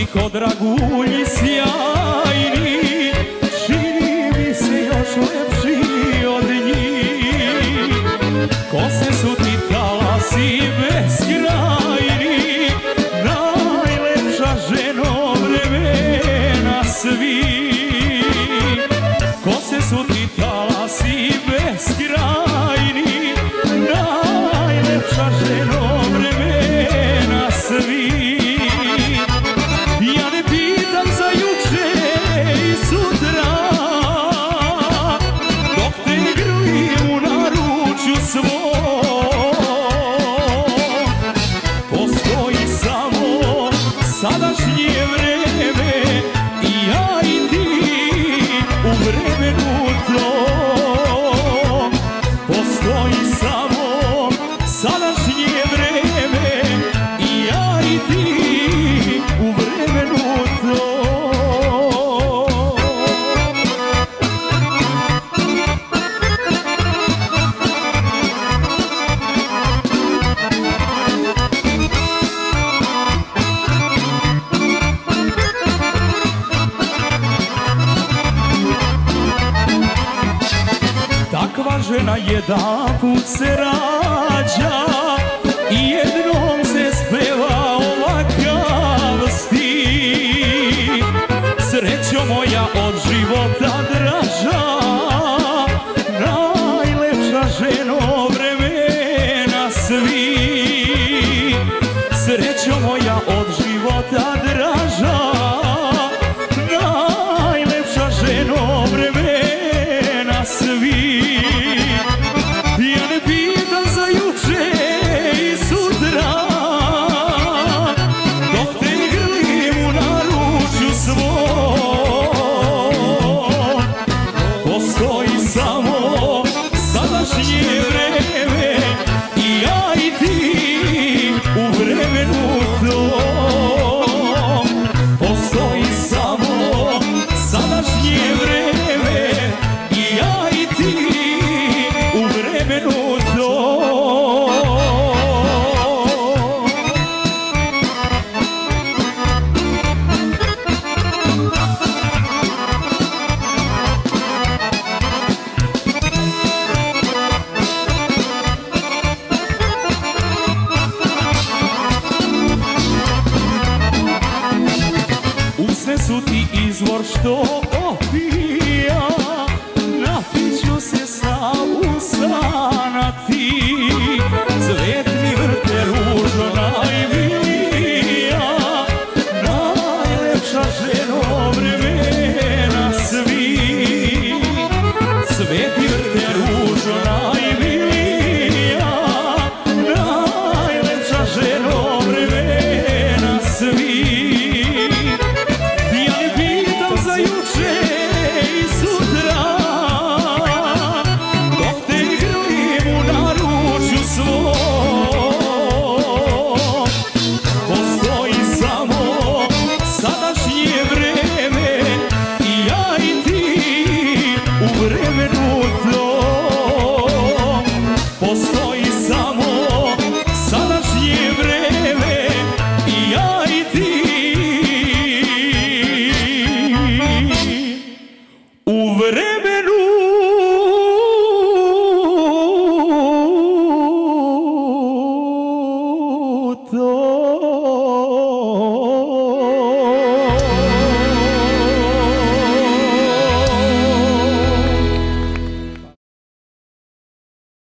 ti ko dragulji sjajni, čini mi se još lepši od njih. Kose su ti talasi beskrajni, najlepša ženo vremena svih. Kose su ti talasi beskrajni, najlepša ženo vremena svih. Ja ne pitam za juče i sutra, dok te grlim u naručju svom. Postoji samo sadašnje vreme i ja i ti u vremenu tom. Postoji samo sadašnje vreme i ja i ti u vremenu tom. Takva žena jedanput se rađa i jednom se speva ovakav stih. Srećo moja od života draža, najlepša ženo vremena svih. Srećo moja od života draža, najlepša ženo vremena svih. Ja ne pitam za juče i sutra, dok te grlim u naručju svom. Postoji samo sadašnje vreme i ja i ti u vremenu tom. Postoji samo sadašnje vreme i ja i ti u vremenu tom. Usne su ti izvor što